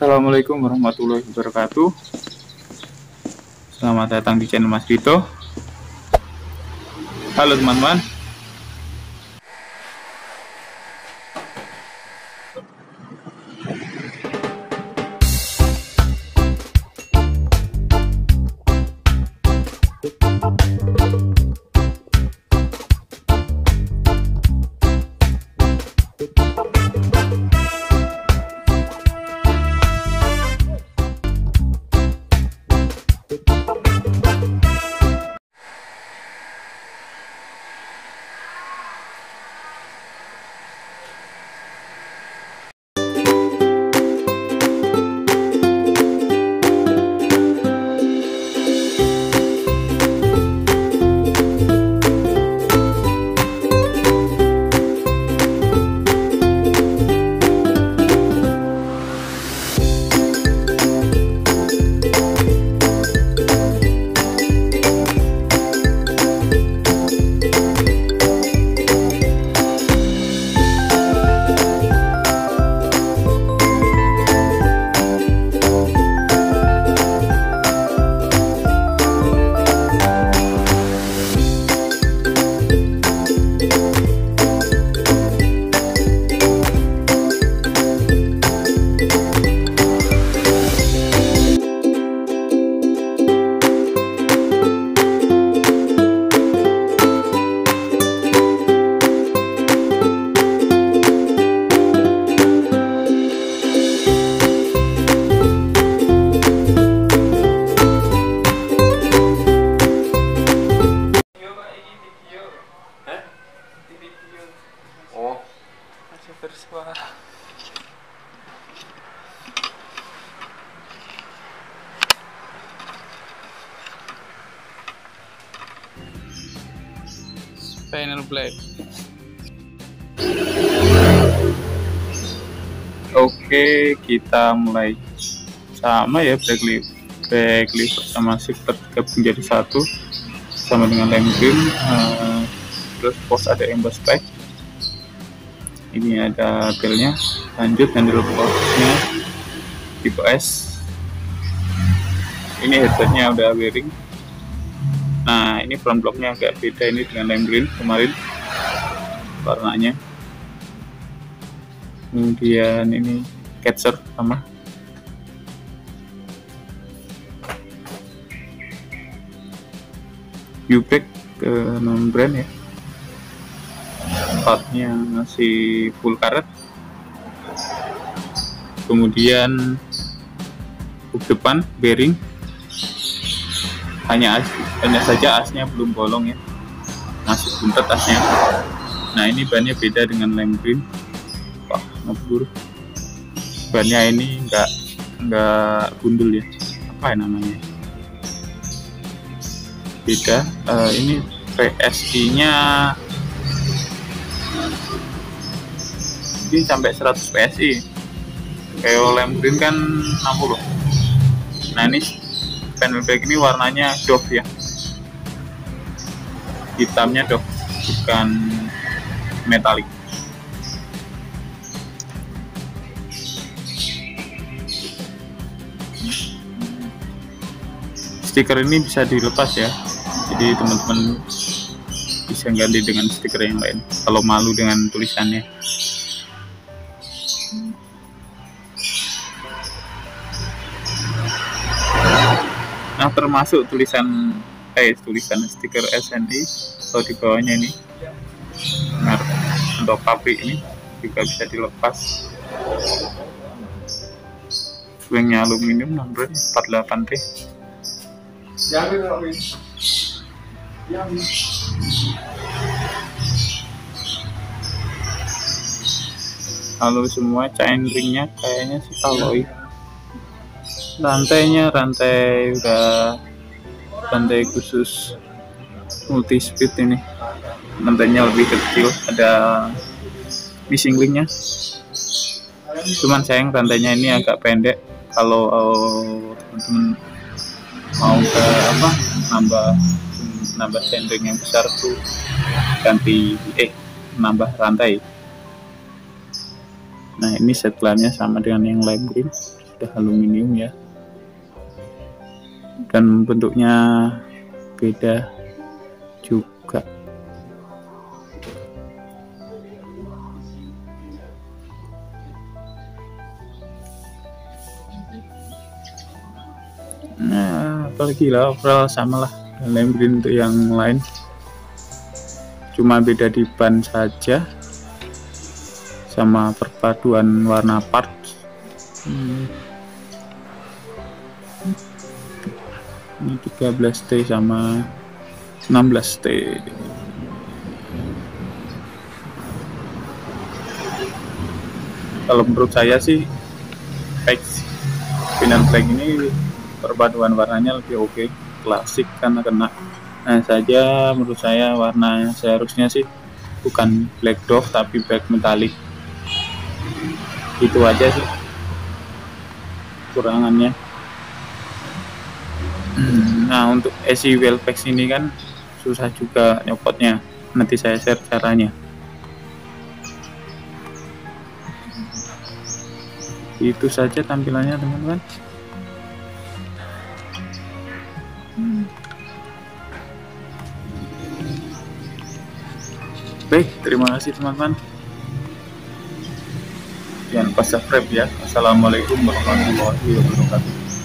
Assalamualaikum warahmatullahi wabarakatuh. Selamat datang di channel Mas Dito. Halo teman-teman. Bersuara. Panel black. Oke, kita mulai. Sama ya, back liver sama shifter gabung jadi satu, sama dengan lem green. Terus post ada emboss pack. Ini ada belnya, lanjut handle boxnya tipe S. Ini headsetnya udah bearing. Nah, ini front blocknya agak beda ini dengan lime green kemarin warnanya. Kemudian ini catcher sama. U-brake ke non brand ya. Partnya masih full karet. Kemudian hub depan bearing, hanya saja asnya belum bolong ya, masih buntet asnya. Nah, ini bannya beda dengan lime green. Wah, ngebur. Bannya ini enggak gundul ya, apa ya namanya, beda. Ini PSI nya ini sampai 100 PSI, kayak lime green kan 60. Nah, ini panel back ini warnanya doff ya, hitamnya doff, bukan metalik. Stiker ini bisa dilepas ya, jadi teman-teman bisa ganti dengan stiker yang lain kalau malu dengan tulisannya. Nah, termasuk tulisan stiker SNI atau di bawahnya ini, nah, untuk pabrik ini juga bisa dilepas. Swingnya aluminium nomor 48T. Halo semua, chain ringnya kayaknya sih alloy. Rantainya rantai khusus multi speed ini, rantainya lebih kecil, ada missing linknya. Cuman sayang rantainya ini agak pendek. Kalau teman-teman mau ke nambah sanding yang besar tuh nambah rantai. Nah, ini setelannya sama dengan yang lime green, sudah aluminium ya, dan bentuknya beda juga. Nah, apalagi lah overall sama lah lem green untuk yang lain, cuma beda di ban saja sama perpaduan warna parts. Ini 13T sama 16T. Kalau menurut saya sih Final Black ini perpaduan warnanya lebih oke, klasik karena kena. Nah saja menurut saya warnanya seharusnya sih bukan black dove tapi black metallic. Itu aja sih kurangannya. Nah untuk AC Wellpex ini kan susah juga nyopotnya, nanti saya share caranya. Itu saja tampilannya teman-teman. Baik, terima kasih teman-teman. Jangan lupa subscribe ya. Assalamualaikum warahmatullahi wabarakatuh.